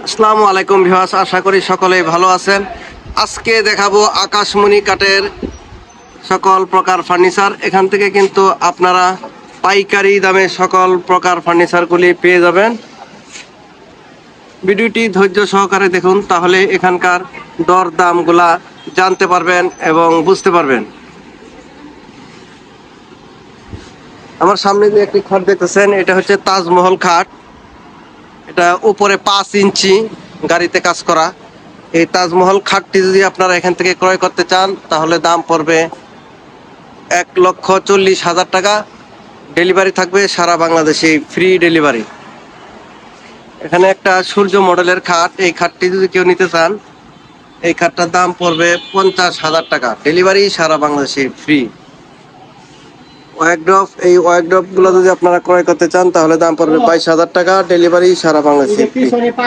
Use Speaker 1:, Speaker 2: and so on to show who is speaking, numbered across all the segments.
Speaker 1: আসসালামু আলাইকুম ভিউয়ার্স, আশা করি সকলেই ভালো আছেন। আজকে দেখাবো আকাশমণি কাঠের সকল প্রকার ফার্নিচার। এখান থেকে কিন্তু আপনারা পাইকারি দামে সকল প্রকার ফার্নিচারগুলি পেয়ে যাবেন। ভিডিওটি ধৈর্য সহকারে দেখুন, তাহলে এখানকার দর দামগুলা জানতে পারবেন এবং বুঝতে পারবেন। আমার সামনে যে একটি খাট দেখতেছেন, এটা হচ্ছে তাজমহল খাট। এটা উপরে 5 ইঞ্চি গাড়িতে কাজ করা। এই তাজমহল খাটটি যদি আপনারা এখান থেকে ক্রয় করতে চান, তাহলে দাম পড়বে 1,40,000 টাকা। ডেলিভারি থাকবে সারা বাংলাদেশে, ফ্রি ডেলিভারি। এখানে একটা সূর্য মডেলের খাট, এই খাটটি যদি কেউ নিতে চান, এই খাটটার দাম পড়বে 50,000 টাকা। ডেলিভারি সারা বাংলাদেশে ফ্রি। ওয়ার্কড্রপ, এই ওয়ার্কড্রপ গুলো যদি আপনারা ক্রয় করতে চান, তাহলে দাম পড়বে 22,000 টাকা। ডেলিভারি সারা বাংলাদেশে ফ্রি।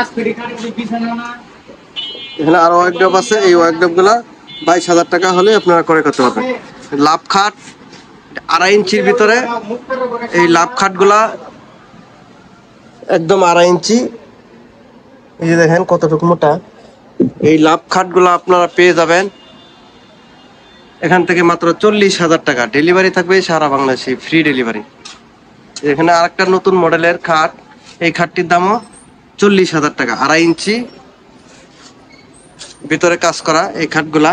Speaker 1: এখানে আরো ওয়ার্কড্রপ আছে, এই ওয়ার্কড্রপ গুলা 22,000 টাকা হলে আপনারা ক্রয় করতে পারবেন। লাভ খাট 2.5 ইঞ্চির ভিতরে, এই লাভ খাট গুলা একদম 2.5 ইঞ্চি। এই যে দেখেন কতটুকু মোটা। এই লাভ খাট গুলা আপনারা পেয়ে যাবেন এখান থেকে মাত্র 40,000 টাকা। ডেলিভারি থাকবে সারা বাংলাদেশে, ফ্রি ডেলিভারি। এখানে আরেকটা নতুন মডেলের খাট, এই খাটটির দামও 40,000 টাকা। 2.5 ইঞ্চি ভিতরে কাজ করা এই খাটগুলা।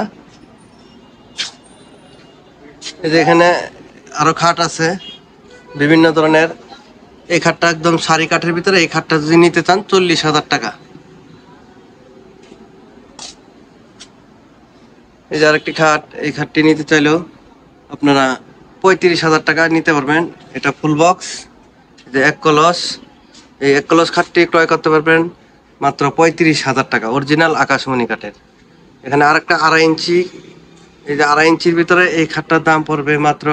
Speaker 1: এই যে এখানে আরো খাট আছে বিভিন্ন ধরনের। এই খাটটা একদম সারি কাঠের ভিতরে। এই খাটটা যদি নিতে চান 40,000 টাকা। এই যে আরেকটি খাট, এই খাটটি নিতে চাইলেও আপনারা 35,000 টাকা নিতে পারবেন। এটা ফুল বক্স। যে 1 কলস, এই 1 কলস খাটটি ক্রয় করতে পারবেন মাত্র 35,000 টাকা, অরিজিনাল আকাশমণি কাঠের। এখানে আরেকটা 2.5 ইঞ্চি, এই যে 2.5 ইঞ্চির ভিতরে এই খাটটার দাম পড়বে মাত্র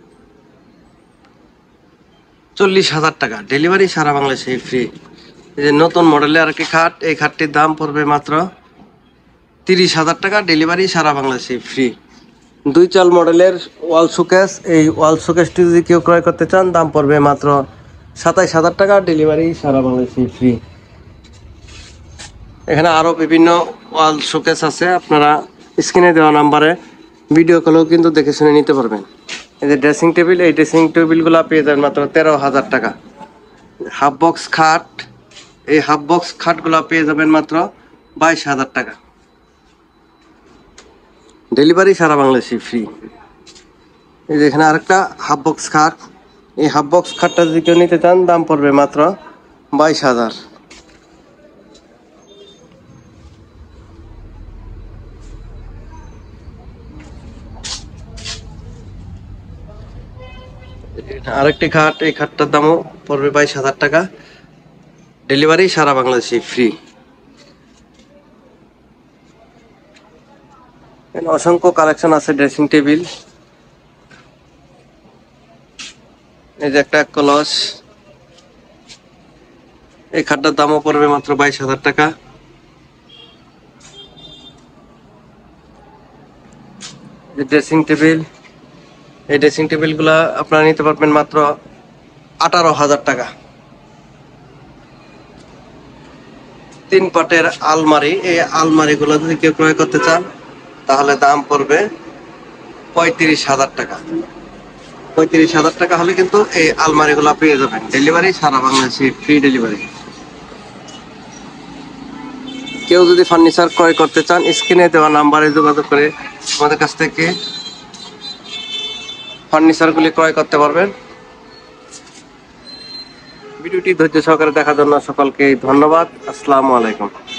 Speaker 1: 40,000 টাকা। ডেলিভারি সারা বাংলাদেশে ফ্রি। এই যে নতুন মডেলের আরেকটি খাট, এই খাটটির দাম পড়বে মাত্র 30,000 টাকা। ডেলিভারি সারা বাংলাদেশে ফ্রি। 2 চাল মডেলের ওয়াল শোকেস, এই ওয়াল শোকেসটি যদি কেউ ক্রয় করতে চান, দাম পড়বে মাত্র 27,000 টাকা। ডেলিভারি সারা বাংলাদেশে ফ্রি। এখানে আরো বিভিন্ন ওয়াল শোকেস আছে, আপনারা স্ক্রিনে দেওয়া নাম্বারে ভিডিও কলেও কিন্তু দেখে শুনে নিতে পারবেন। এই যে ড্রেসিং টেবিল, এই ড্রেসিং টেবিলগুলো পেয়ে যাবেন মাত্র 13,000 টাকা। হাফ বক্স খাট, এই হাফ বক্স খাটগুলো পেয়ে যাবেন মাত্র 22,000 টাকা। ডেলিভারি সারা বাংলাদেশে ফ্রি। এই যে এখানে আরেকটা হাফ বক্স খাট, এই হাফ বক্স খাটটা যদি কেউ নিতে চান, দাম পড়বে মাত্র 22,000। আরেকটি খাট, এই খাটটার দামও পড়বে 22,000 টাকা। ডেলিভারি সারা বাংলাদেশে ফ্রি। অসংখ্য কালেকশন আছে ড্রেসিং টেবিল। এই যে একটা কলস, এই খাটটার দামও পড়বে মাত্র 22,000 টাকা। ড্রেসিং টেবিল, এই ড্রেসিং টেবিল গুলা আপনারা নিতে পারবেন মাত্র 18,000 টাকা। 3 পাটের আলমারি, এই আলমারি গুলো যদি কেউ ক্রয় করতে চান, তাহলে দাম পড়বে 35,000 টাকা। 35,000 টাকা হলে কিন্তু এই আলমারি গুলা পেয়ে যাবেন। ডেলিভারি সারা বাংলাদেশে ফ্রি ডেলিভারি। কেউ যদি ফার্নিচার ক্রয় করতে চান, স্ক্রিনে দেওয়া নাম্বারে যোগাযোগ করে আমাদের কাছ থেকে ফার্নিচারগুলি ক্রয় করতে পারবেন। ভিডিওটি ধৈর্য সহকারে দেখার জন্য সকলকে ধন্যবাদ। আসসালামু আলাইকুম।